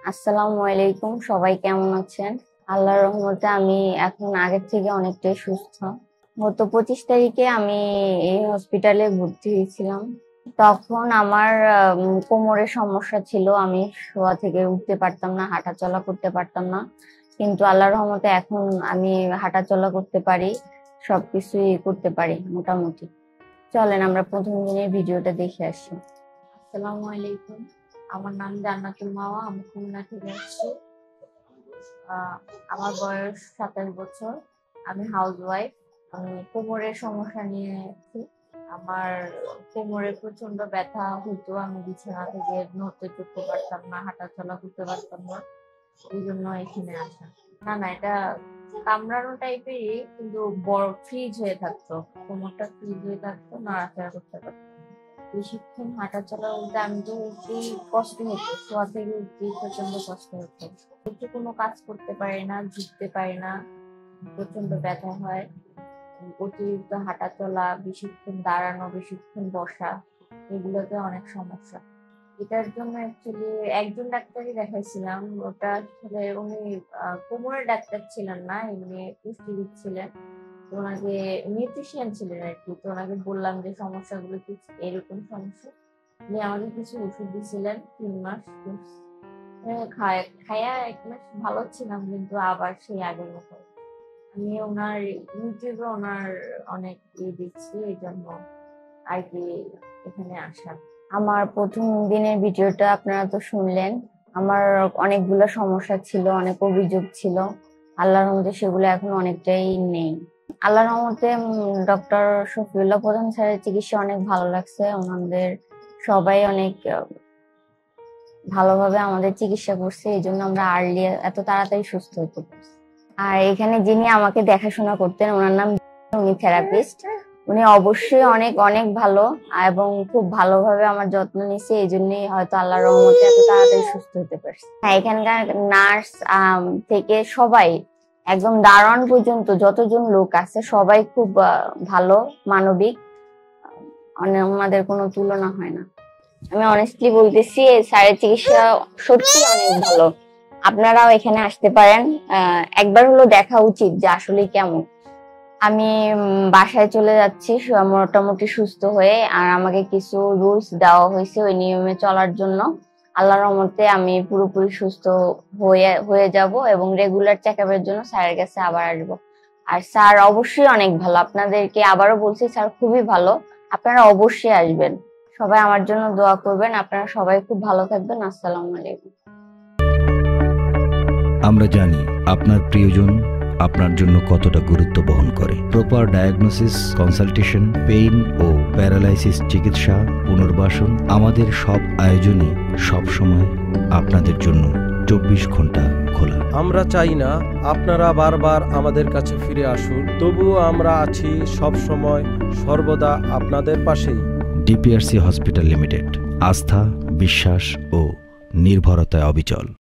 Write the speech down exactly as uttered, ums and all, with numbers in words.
আসসালামু আলাইকুম, সবাই কেমন আছেন? আল্লাহর রহমতে আমি এখন আগের থেকে অনেকটাই সুস্থ। গত পঁচিশ তারিখে আমি এই হসপিটালে ভর্তি হয়েছিলাম। তখন আমার উম, কোমরের সমস্যা ছিল, আমি শোয়া থেকে উঠতে পারতাম না, হাঁটা চলা করতে পারতাম না। কিন্তু আল্লাহর রহমতে এখন আমি হাঁটা চলা করতে পারি, সবকিছুই করতে পারি মোটামুটি। চলেন আমরা প্রথম দিনের ভিডিওটা দেখে আসি। আসসালামু আলাইকুম, আমার নাম জান্নাতুল মাওয়া, আমি খুলনা থেকে আসছি। আহ, আমার বয়স সাতাশ বছর। আমি হাউস ওয়াইফ। আমি কোমরের সমস্যা নিয়ে আছি। আমার কোমরে প্রচন্ড ব্যথা হতো, আমি বিছানা থেকে নড়তে চড়তে পারতাম না, হাঁটা চলা করতে পারতাম না। এই জন্য এখানে আসা। না না, এটা কামড়ানো টাইপেরই, কিন্তু বড় ফ্রিজ হয়ে থাকতো, কোমরটা ফ্রিজ হয়ে থাকতো, নাড়াচাড়া করতে পারতাম না। বেশিক্ষণ হাঁটা চলা বলতে আমি তো উঠতেই কষ্ট হতো, শোয়া থেকে উঠতেই প্রচন্ড কষ্ট হতো। একটু কোনো কাজ করতে পারি না, ঝুঁকতে পারি না, প্রচন্ড ব্যথা হয়। অতিরিক্ত হাঁটা চলা, বেশিক্ষণ দাঁড়ানো, বেশিক্ষণ বসা, এগুলোতে অনেক সমস্যা। এটার জন্য অ্যাকচুয়ালি একজন ডাক্তারই দেখাইছিলাম। ওটা আসলে উনি আহ, কোমরের ডাক্তার ছিলেন না, এমনি পুষ্টিবিদ ছিলেন। তো ওনাকে নিউট্রিশিয়ান ছিলেন আর কি। তো ওনাকে বললাম যে সমস্যাগুলো কি, এরকম সমস্যা। উনি আমাকে কিছু ওষুধ দিয়েছিলেন, তিন মাস। হ্যাঁ, খায় খায়া এক মাস ভালো ছিলাম, কিন্তু আবার সেই আগের মতো। আমি ওনার ইউটিউবে ওনার অনেক ইয়ে দেখছি, এই জন্য আর কি এখানে আসা। আমার প্রথম দিনের ভিডিওটা আপনারা তো শুনলেন। আমার অনেকগুলো সমস্যা ছিল, অনেক অভিযোগ ছিল। আল্লাহর রহমতে সেগুলো এখন অনেকটাই নেই। আল্লাহর রহমতে ডক্টর শফিউল্লাহ প্রধান স্যারের চিকিৎসা অনেক ভালো লাগছে। ওনাদের সবাই অনেক আহ, ভালোভাবে আমাদের চিকিৎসা করছে, এই জন্য আমরা আর্লি এত তাড়াতাড়ি সুস্থ হতে পারছি। আর এখানে যিনি আমাকে দেখাশোনা করতেন, ওনার নাম, উনি থেরাপিস্ট। উনি অবশ্যই অনেক অনেক ভালো এবং খুব ভালোভাবে আমার যত্ন নিচ্ছে, এই জন্যই হয়তো আল্লাহর রহমতে এত তাড়াতাড়ি সুস্থ হতে পারছি। হ্যাঁ, এখানকার নার্স থেকে সবাই, একদম দারোয়ান পর্যন্ত যতজন লোক আছে সবাই খুব আহ, ভালো, মানবিক। অনেক, ওনাদের কোনো তুলনা হয় না। আমি অনেস্টলি বলতেছি, এই স্যারের চিকিৎসা সত্যি অনেক ভালো। আপনারাও এখানে আসতে পারেন, আহ, একবার হলো দেখা উচিত যে আসলে কেমন। আমি উম, বাসায় চলে যাচ্ছি সু- মোটামুটি সুস্থ হয়ে। আর আমাকে কিছু রুলস দেওয়া হয়েছে ওই নিয়মে চলার জন্য। আল্লাহর রহমতে আমি পুরোপুরি সুস্থ হয়ে হয়ে যাব এবং রেগুলার চেক আপের জন্য স্যারের কাছে আবার আসবো। আর স্যার অবশ্যই অনেক ভালো, আপনাদেরকে আবারও বলছি স্যার খুবই ভালো। আপনারা অবশ্যই আসবেন। সবাই আমার জন্য দোয়া করবেন। আপনারা সবাই খুব ভালো থাকবেন। আসসালামু আলাইকুম। আমরা জানি আপনার প্রিয়জন আপনার জন্য কতটা গুরুত্ব বহন করে। প্রপার ডায়াগনোসিস, কনসালটেশন, পেইন ও প্যারালাইসিস চিকিৎসা, পুনর্বাসন, আমাদের সব আয়োজনই সব সময় আপনাদের জন্য চব্বিশ ঘন্টা খোলা। আমরা চাই না আপনারা বারবার আমাদের কাছে ফিরে আসুন, তবুও আমরা আছি সব সময় সর্বদা আপনাদের পাশেই। ডিপিআরসি হসপিটাল লিমিটেড, আস্থা, বিশ্বাস ও নির্ভরতায় অবিচল।